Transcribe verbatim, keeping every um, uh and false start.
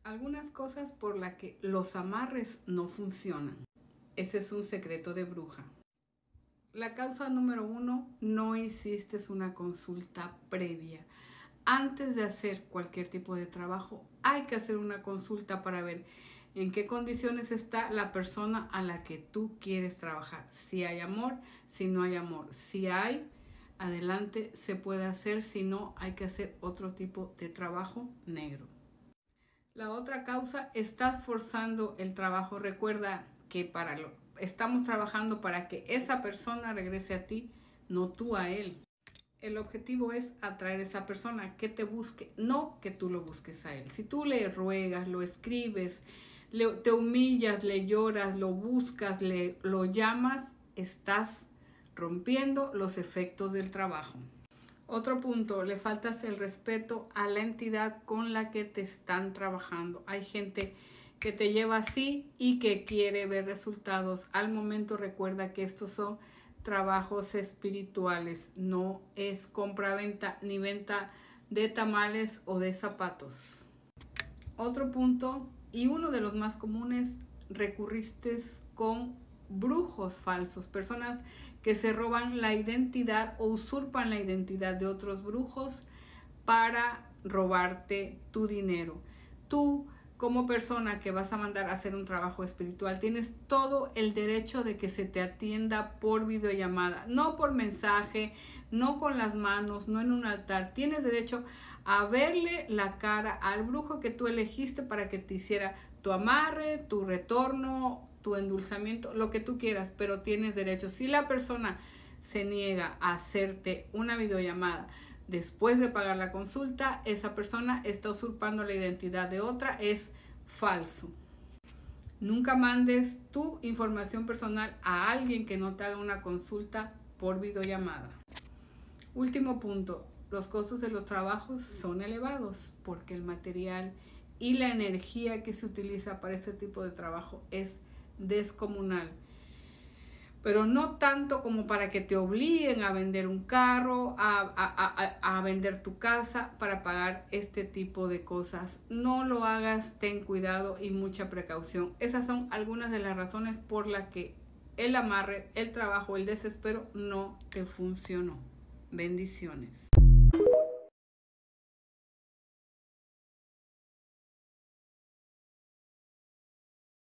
Algunas cosas por las que los amarres no funcionan. Ese es un secreto de bruja. La causa número uno, no hiciste una consulta previa. Antes de hacer cualquier tipo de trabajo, hay que hacer una consulta para ver en qué condiciones está la persona a la que tú quieres trabajar. Si hay amor, si no hay amor. Si hay, adelante se puede hacer. Si no, hay que hacer otro tipo de trabajo negro. La otra causa, estás forzando el trabajo. Recuerda que para lo, estamos trabajando para que esa persona regrese a ti, no tú a él. El objetivo es atraer a esa persona que te busque, no que tú lo busques a él. Si tú le ruegas, lo escribes, le, te humillas, le lloras, lo buscas, le, lo llamas, estás rompiendo los efectos del trabajo. Otro punto, le faltas el respeto a la entidad con la que te están trabajando. Hay gente que te lleva así y que quiere ver resultados. Al momento recuerda que estos son trabajos espirituales, no es compra-venta ni venta de tamales o de zapatos. Otro punto, y uno de los más comunes, recurriste con brujos falsos, personas que se roban la identidad o usurpan la identidad de otros brujos para robarte tu dinero. Tú, como persona que vas a mandar a hacer un trabajo espiritual, tienes todo el derecho de que se te atienda por videollamada, no por mensaje, no con las manos, no en un altar. Tienes derecho a verle la cara al brujo que tú elegiste para que te hiciera tu amarre, tu retorno, tu endulzamiento, lo que tú quieras, pero tienes derecho. Si la persona se niega a hacerte una videollamada después de pagar la consulta, esa persona está usurpando la identidad de otra, es falso. Nunca mandes tu información personal a alguien que no te haga una consulta por videollamada. Último punto, los costos de los trabajos son elevados porque el material y la energía que se utiliza para este tipo de trabajo es descomunal, pero no tanto como para que te obliguen a vender un carro, a, a, a, a vender tu casa para pagar este tipo de cosas. No lo hagas, ten cuidado y mucha precaución. Esas son algunas de las razones por las que el amarre, el trabajo, el desespero no te funcionó. Bendiciones.